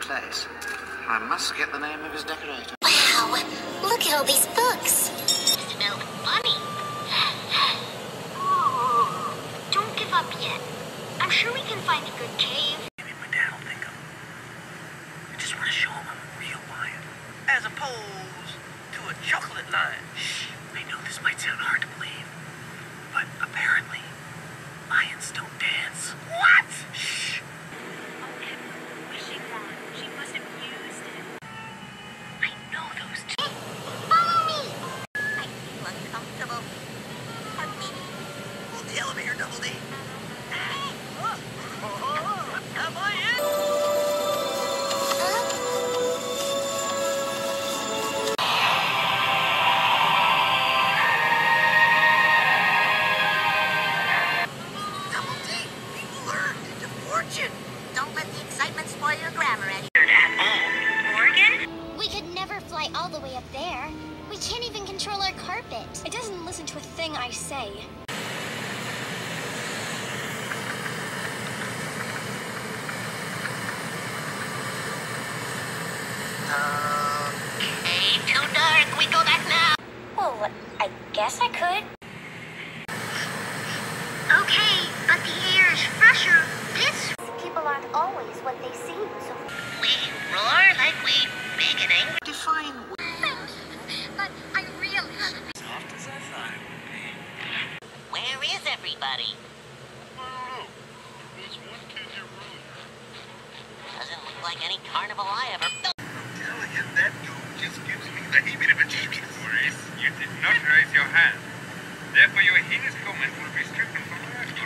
place. I must get the name of his decorator. Wow! Look at all these books! Smell funny. Ooh, don't give up yet. I'm sure we can find a good cave. Maybe my dad will think of him. I just want to show him I'm a real lion. As opposed to a chocolate lion. Shh, I know this might sound hard to believe, but apparently, lions don't dance. What? Shh. Wishing wand. She must have used it. I know those two. Follow me! I feel uncomfortable. Hug me. Hold the elevator, Double D. Am I in? Double D, we've learned into fortune. Don't let the excitement spoil your grammar, Eddie. Morgan? We could never fly all the way up there. We can't even control our carpet. It doesn't listen to a thing I say. Hey, too dark. We go back now. Oh, I guess I could. Okay, but the air is fresher this. People aren't always what they seem, so... We roar like we big and angry. Define But I really... Soft as I thought it would be. Where is everybody? There's one kid in your room. Doesn't look like any carnival I ever... I'm telling you, that dude just gives me the heebie-jeebies. Maurice, you did not raise your hand. Therefore, your heinous comment will be stricken from the record.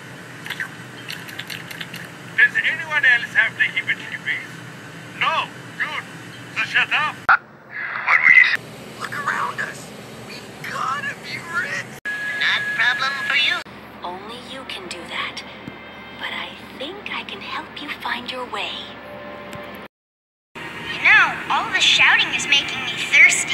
Does anyone else have the heebie-jeebies? No. Good. So shut up. What were you saying? Look around us. We've gotta be rich. Not problem for you. Only you can do that. But I think I can help you find your way. You know, all the shouting is making me thirsty.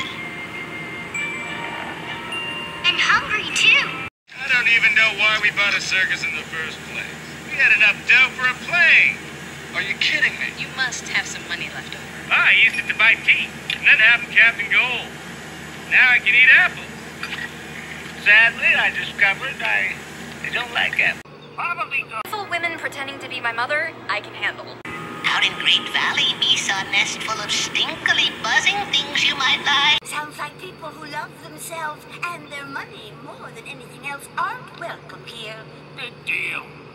And hungry, too. I don't even know why we bought a circus in the first place. We had enough dough for a plane. Are you kidding me? You must have some money left over. I used it to buy tea, and then have them capped in gold. Now I can eat apples. Sadly, I discovered I don't like apples. Probably go. Full women pretending to be my mother, I can handle. Out in Great Valley, we saw a nest full of stinkily buzzing things you might like. Sounds like people who love themselves and their money more than anything else aren't welcome here. Big deal.